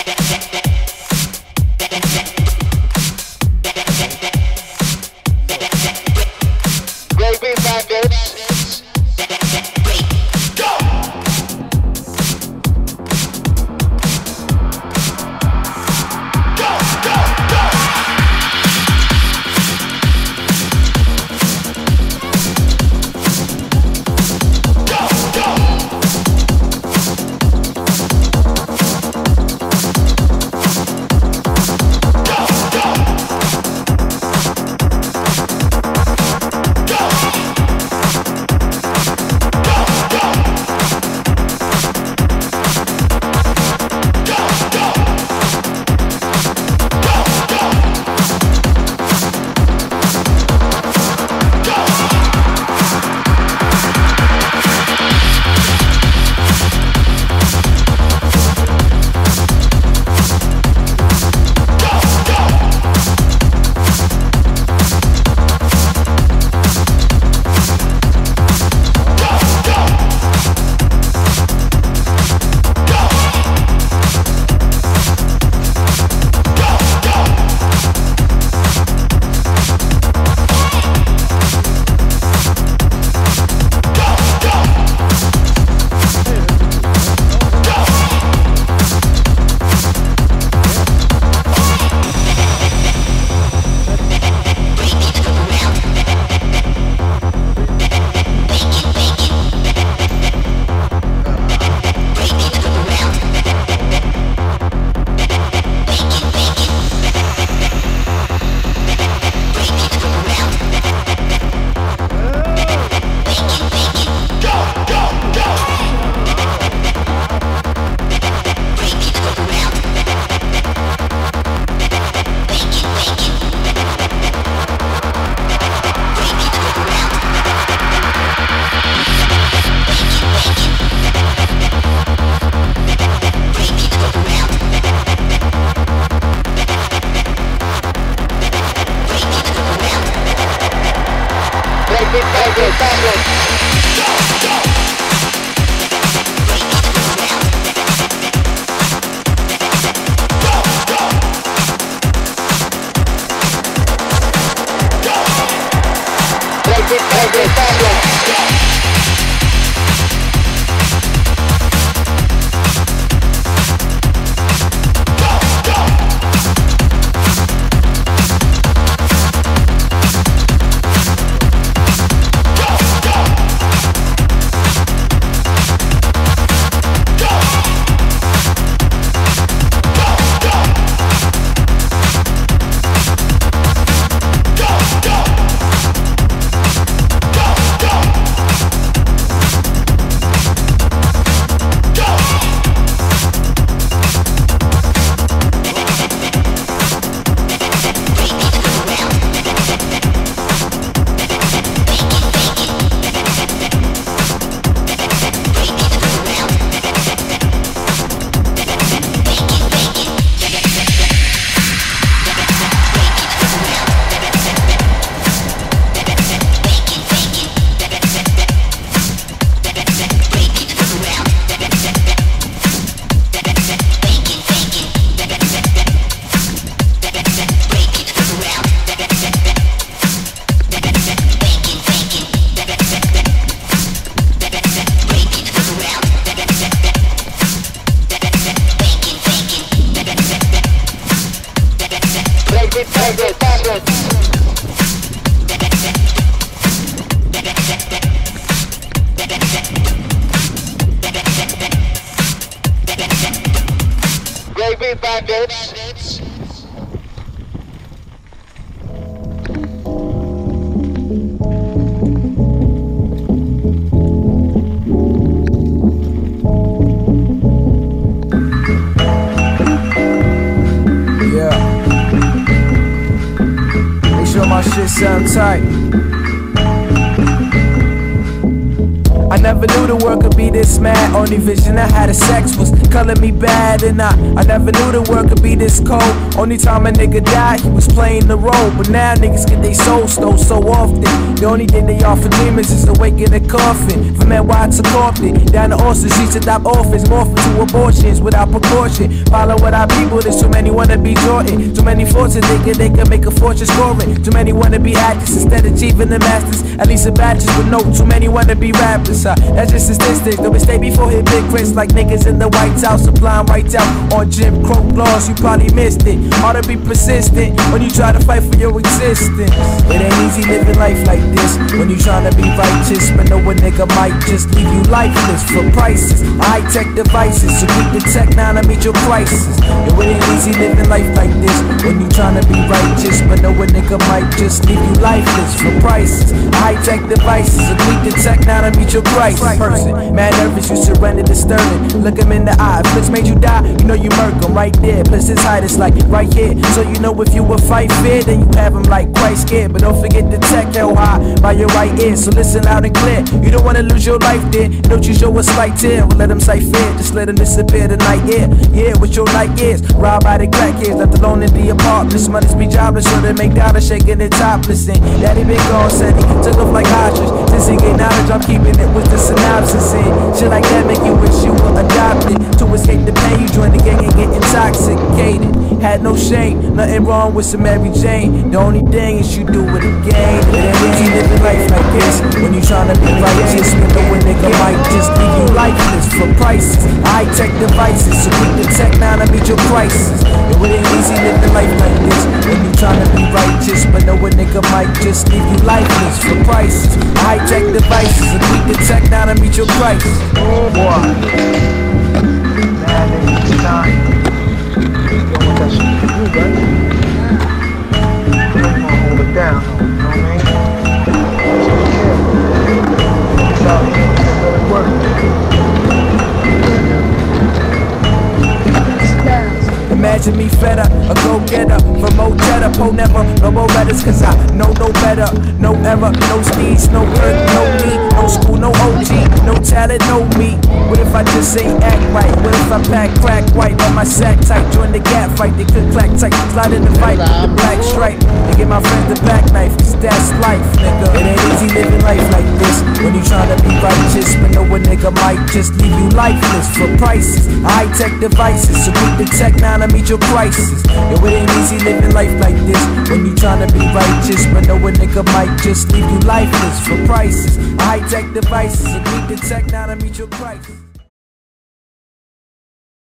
Sound tight. never knew the world could be this mad. Only vision I had of sex was color me bad. And I never knew the world could be this cold. Only time a nigga died, he was playing the role. But now niggas get they soul stole so often. The only thing they offer dreamers is awake in a coffin. From NY to Compton, down to Austin, streets adopt orphans, morphing to abortions without precaution. Follow what our people, there's too many wanna be Jordan. Too many forces thinking they can make a fortune scoring. Too many wanna be actors instead of achieving the masters. At least a bachelor's with no. Too many wanna be rappers. That's just statistics. Though we stay before hit big Chris like niggas in the White House applying right out on Jim Crow laws. You probably missed it. Hard to be persistent when you try to fight for your existence. It ain't easy living life like this when you tryna be righteous, but know a nigga might just leave you lifeless for prices. High-tech devices, so keep the tech now to meet your crisis. It ain't easy living life like this when you tryna be righteous, but know a nigga might just leave you lifeless for prices. High-tech devices, so keep the tech now to meet your crisis. Person, mad nervous, you surrender to Sterling. Look him in the eye, if Flicks made you die, you know you murk him right there. Plus his height is like right here, so you know if you would fight fair, then you have him like quite scared. But don't forget the tech held high by your right ear, so listen loud and clear. You don't wanna lose your life there, don't you show a slight tear. Well, let him sight fear, just let him disappear tonight, yeah. Yeah, what your night is, robbed by the crackheads, left alone in the apartments. Mothers be jobless, so they make dollars shaking it topless. And daddy been gone, said he took off like ostrich. Since he get knowledge, I'm keeping it with the synopsis. And shit like that make you wish you were adopted. To escape the pain, you join the gang and get intoxicated. Had no shame, nothing wrong with some Mary Jane. The only thing is you do it again. It ain't easy living life like this when you tryna be righteous. You know a nigga might just leave you lifeless for prices. High-tech devices, so keep the tech now to meet your crisis. It ain't easy living life like this when you tryna be righteous, but know a nigga might just leave you lifeless for prices. High-tech devices, so keep the tech now to meet your crisis. Oh boy, man, it's time. That shit for you, right? I'm gonna hold it down, you know what I mean? It's out here, it's really working. Imagine me fed up, a go-getter, from old cheddar, po never, no more letters, cause I know no better. No error, no speeds, no hurt, no need, no school, no OG, no talent, no me. What if I just ain't act right? What if I pack crack white on my sack tight? Join the gap fight, they could clack tight, slide in the fight with the black stripe. And give my friends the back knife, cause that's life, nigga. It ain't easy living life like this when you tryna be righteous, but know a nigga might just leave you lifeless for prices. High-tech devices, so keep the tech now to meet your crisis. It ain't easy living life like this when you tryna be righteous, but know a nigga might just leave you lifeless for prices. High-tech devices, so keep the tech now to meet your crisis.